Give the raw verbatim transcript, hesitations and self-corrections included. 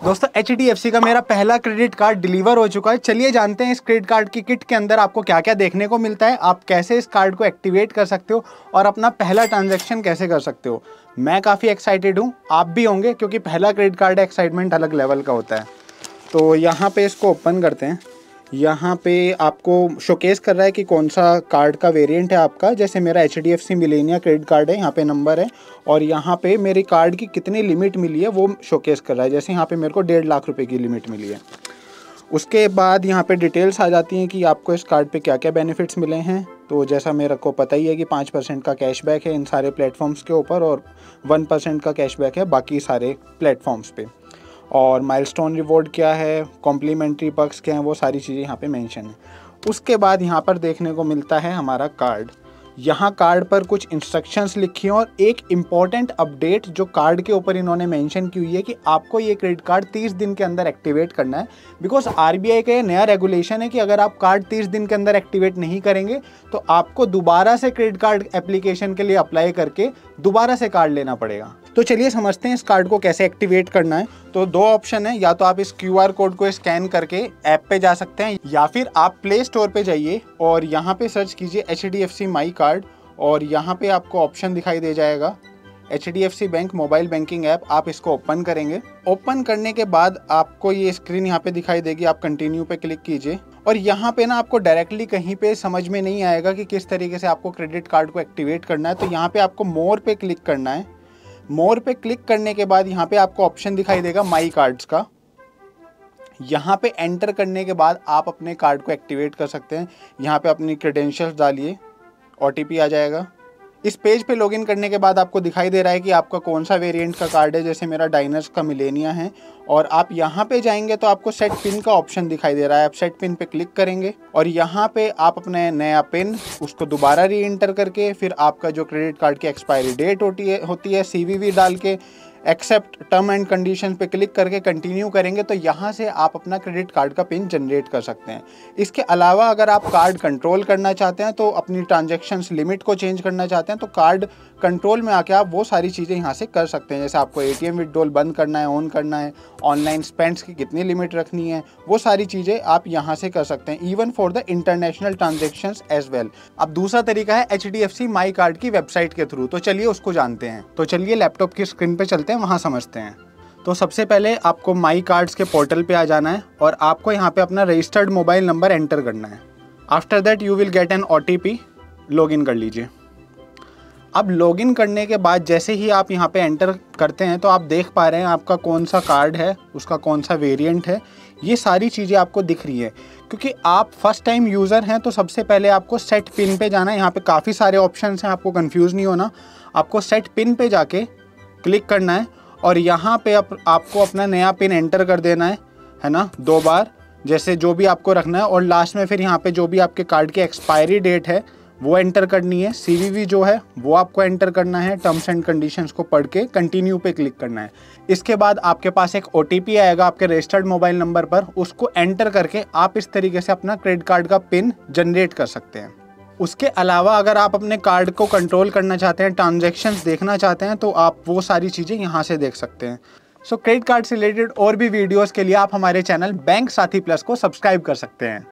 दोस्तों H D F सी का मेरा पहला क्रेडिट कार्ड डिलीवर हो चुका है। चलिए जानते हैं इस क्रेडिट कार्ड की किट के अंदर आपको क्या क्या देखने को मिलता है, आप कैसे इस कार्ड को एक्टिवेट कर सकते हो और अपना पहला ट्रांजैक्शन कैसे कर सकते हो। मैं काफ़ी एक्साइटेड हूँ, आप भी होंगे, क्योंकि पहला क्रेडिट कार्ड एक्साइटमेंट अलग लेवल का होता है। तो यहाँ पे इसको ओपन करते हैं। यहाँ पे आपको शोकेस कर रहा है कि कौन सा कार्ड का वेरिएंट है आपका। जैसे मेरा H D F C Millennia credit card है, यहाँ पे नंबर है और यहाँ पे मेरी कार्ड की कितनी लिमिट मिली है वो शोकेस कर रहा है। जैसे यहाँ पे मेरे को डेढ़ लाख रुपए की लिमिट मिली है। उसके बाद यहाँ पे डिटेल्स आ जाती हैं कि आपको इस कार्ड पे क्या क्या बेनिफिट्स मिले हैं। तो जैसा मेरे को पता ही है कि पाँच परसेंट का कैशबैक है इन सारे प्लेटफॉर्म्स के ऊपर और वन परसेंट का कैशबैक है बाकी सारे प्लेटफॉर्म्स पे। और माइलस्टोन रिवॉर्ड क्या है, कॉम्प्लीमेंट्री पर्क्स क्या हैं, वो सारी चीज़ें यहाँ पे मेंशन है। उसके बाद यहाँ पर देखने को मिलता है हमारा कार्ड। यहाँ कार्ड पर कुछ इंस्ट्रक्शंस लिखी हैं और एक इम्पॉर्टेंट अपडेट जो कार्ड के ऊपर इन्होंने मेंशन की हुई है कि आपको ये क्रेडिट कार्ड तीस दिन के अंदर एक्टिवेट करना है। बिकॉज आर बी आई का ये नया रेगुलेशन है कि अगर आप कार्ड तीस दिन के अंदर एक्टिवेट नहीं करेंगे तो आपको दोबारा से क्रेडिट कार्ड एप्लीकेशन के लिए अप्लाई करके दोबारा से कार्ड लेना पड़ेगा। तो चलिए समझते हैं इस कार्ड को कैसे एक्टिवेट करना है। तो दो ऑप्शन है, या तो आप इस क्यू आर कोड को स्कैन करके ऐप पे जा सकते हैं या फिर आप प्ले स्टोर पे जाइए और यहाँ पे सर्च कीजिए H D F C my card और यहाँ पे आपको ऑप्शन दिखाई दे जाएगा H D F C bank mobile banking app. आप इसको ओपन करेंगे। ओपन करने के बाद आपको ये स्क्रीन यहाँ पे दिखाई देगी, आप कंटिन्यू पे क्लिक कीजिए और यहाँ पे ना आपको डायरेक्टली कहीं पे समझ में नहीं आएगा कि किस तरीके से आपको क्रेडिट कार्ड को एक्टिवेट करना है। तो यहाँ पे आपको मोर पे क्लिक करना है। मोर पे क्लिक करने के बाद यहाँ पे आपको ऑप्शन दिखाई देगा माई कार्ड्स का। यहाँ पे एंटर करने के बाद आप अपने कार्ड को एक्टिवेट कर सकते हैं। यहाँ पे अपनी क्रेडेंशियल्स डालिए, ओ टी पी आ जाएगा। इस पेज पे लॉगिन करने के बाद आपको दिखाई दे रहा है कि आपका कौन सा वेरिएंट का कार्ड है। जैसे मेरा डाइनर्स का मिलेनिया है और आप यहाँ पे जाएंगे तो आपको सेट पिन का ऑप्शन दिखाई दे रहा है। आप सेट पिन पे क्लिक करेंगे और यहाँ पे आप अपने नया पिन उसको दोबारा री एंटर करके फिर आपका जो क्रेडिट कार्ड की एक्सपायरी डेट होती है होती है सी वी वी डाल के एक्सेप्ट टर्म एंड कंडीशन पे क्लिक करके कंटिन्यू करेंगे तो यहाँ से आप अपना क्रेडिट कार्ड का पिन जनरेट कर सकते हैं। इसके अलावा अगर आप कार्ड कंट्रोल करना चाहते हैं तो अपनी ट्रांजैक्शंस लिमिट को चेंज करना चाहते हैं तो कार्ड कंट्रोल में आके आप वो सारी चीज़ें यहाँ से कर सकते हैं। जैसे आपको ए टी एम विड्रॉल बंद करना है, ऑन करना है, ऑनलाइन स्पेंड्स की कितनी लिमिट रखनी है, वो सारी चीज़ें आप यहाँ से कर सकते हैं, even for the international transactions as well. अब दूसरा तरीका है H D F C my card की वेबसाइट के थ्रू। तो चलिए उसको जानते हैं। तो चलिए लैपटॉप की स्क्रीन पर चलते हैं, वहाँ समझते हैं। तो सबसे पहले आपको माई कार्ड्स के पोर्टल पे आ जाना है और आपको यहाँ पे अपना रजिस्टर्ड मोबाइल नंबर एंटर करना है। After that you will get an O T P. Login कर लीजिए। अब लॉगिन करने के बाद जैसे ही आप यहाँ पे एंटर करते हैं तो आप देख पा रहे हैं आपका कौन सा कार्ड है, उसका कौन सा वेरिएंट है, ये सारी चीज़ें आपको दिख रही है। क्योंकि आप फर्स्ट टाइम यूज़र हैं तो सबसे पहले आपको सेट पिन पे जाना है। यहाँ पे काफ़ी सारे ऑप्शंस हैं, आपको कंफ्यूज नहीं होना। आपको सेट पिन पे जाके क्लिक करना है और यहाँ पे आप, आपको अपना नया पिन एंटर कर देना है है ना, दो बार, जैसे जो भी आपको रखना है। और लास्ट में फिर यहाँ पे जो भी आपके कार्ड की एक्सपायरी डेट है वो एंटर करनी है। सी वी वी जो है वो आपको एंटर करना है। टर्म्स एंड कंडीशंस को पढ़ के कंटिन्यू पे क्लिक करना है। इसके बाद आपके पास एक ओ टी पी आएगा आपके रजिस्टर्ड मोबाइल नंबर पर, उसको एंटर करके आप इस तरीके से अपना क्रेडिट कार्ड का पिन जनरेट कर सकते हैं। उसके अलावा अगर आप अपने कार्ड को कंट्रोल करना चाहते हैं, ट्रांजैक्शंस देखना चाहते हैं, तो आप वो सारी चीज़ें यहाँ से देख सकते हैं। सो क्रेडिट कार्ड से रिलेटेड और भी वीडियोस के लिए आप हमारे चैनल बैंक साथी प्लस को सब्सक्राइब कर सकते हैं।